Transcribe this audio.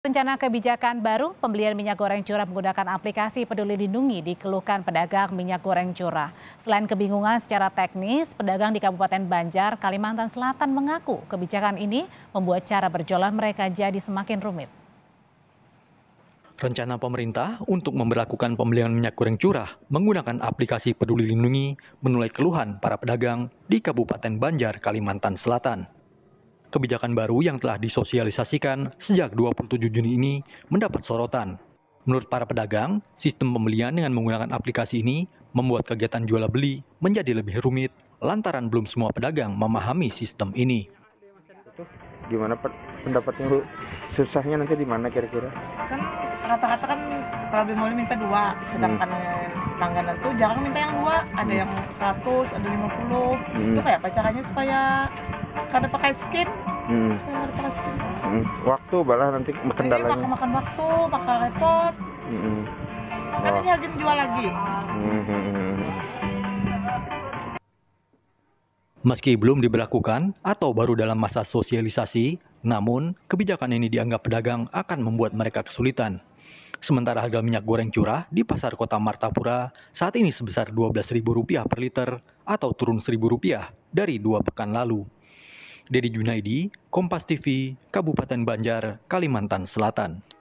Rencana kebijakan baru pembelian minyak goreng curah menggunakan aplikasi Peduli Lindungi dikeluhkan pedagang minyak goreng curah. Selain kebingungan secara teknis, pedagang di Kabupaten Banjar, Kalimantan Selatan mengaku kebijakan ini membuat cara berjualan mereka jadi semakin rumit. Rencana pemerintah untuk memberlakukan pembelian minyak goreng curah menggunakan aplikasi Peduli Lindungi menuai keluhan para pedagang di Kabupaten Banjar, Kalimantan Selatan. Kebijakan baru yang telah disosialisasikan sejak 27 Juni ini mendapat sorotan. Menurut para pedagang, sistem pembelian dengan menggunakan aplikasi ini membuat kegiatan jual beli menjadi lebih rumit lantaran belum semua pedagang memahami sistem ini. Gimana pendapatnya, Bu? Susahnya nanti di mana kira-kira? Kan rata-rata kan kalau beli mobil minta 2, sedangkan langganan tuh jarang minta yang 2, ada yang 100, ada 50. Itu kayak apa caranya supaya kada pakai skin? Supaya kada pakai skin. Waktu balah nanti kendalanya. Makan waktu, makan repot. Kan ini lagi jual lagi. Meski belum diberlakukan atau baru dalam masa sosialisasi, namun kebijakan ini dianggap pedagang akan membuat mereka kesulitan. Sementara harga minyak goreng curah di pasar kota Martapura saat ini sebesar Rp12.000 per liter atau turun Rp1.000 dari 2 pekan lalu. Dedi Junaidi, Kompas TV, Kabupaten Banjar, Kalimantan Selatan.